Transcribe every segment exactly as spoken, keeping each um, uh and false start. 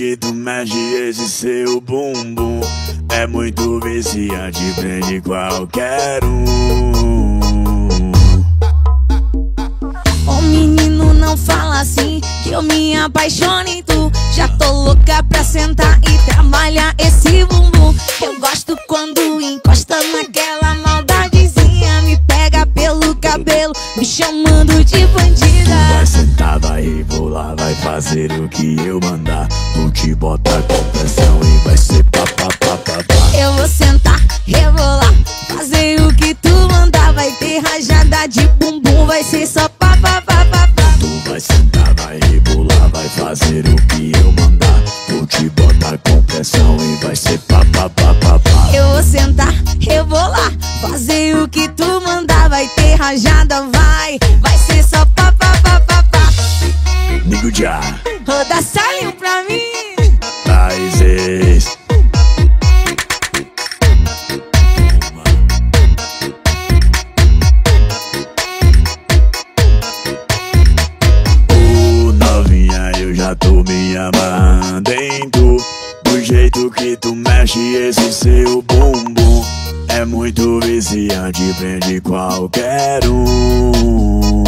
que tu mexe esse seu bumbum é muito viciante, prende qualquer um. Ô menino, não fala assim, que eu me apaixono em tu. Já tô louca pra sentar e trabalhar esse bumbum. Eu gosto quando encosta naquela maldadezinha, me pega pelo cabelo, me chamando de bandida. Vai sentar, vai rebolar, vai fazer o que eu mandar. Vou te botar com pressão e vai ser papapá. Eu vou sentar, rebolar, fazer o que tu mandar. Vai ter rajada de bumbum, vai ser só papapá. Tu vai sentar, vai rebolar, vai fazer o que eu mandar. Vou te botar com pressão e vai ser papapá. Eu vou sentar, rebolar, fazer o que tu mandar. Vai ter rajada, vai, vai ser só papapá. Nigo já, roda salinho pra mim. Países. Ô novinha, eu já tô me amarrando em tu. Do jeito que tu mexe esse seu bumbum é muito viciante, prende qualquer um.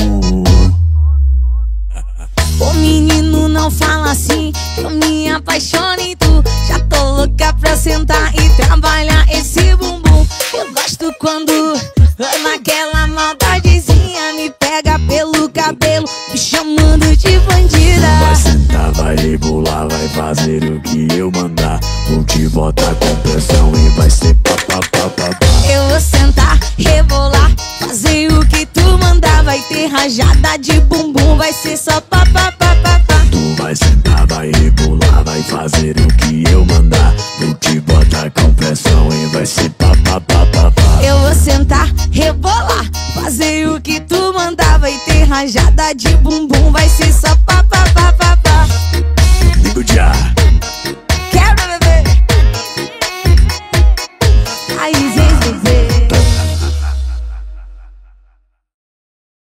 Ô menino, não fala assim, que eu me apaixono em tu. Já tô louca pra sentar e trabalhar esse bumbum. Eu gosto quando naquela maldadezinha me pega pelo cabelo, me chamando de bandida. Vai sentar, vai rebolar, vai fazer o que eu mandar. Vou te botar com pressão e vai ser papapá. Eu vou sentar, rebolar, fazer o que tu mandar. Vai ter rajada de bumbum, vai ser só papapá. Tu vai sentar, vai rebolar, vai fazer o que eu mandar. Vou te botar com pressão e vai ser papapá. Eu vou sentar, rebolar, fazer o que tu mandar. Vai ter rajada de bumbum, vai ser só papapá.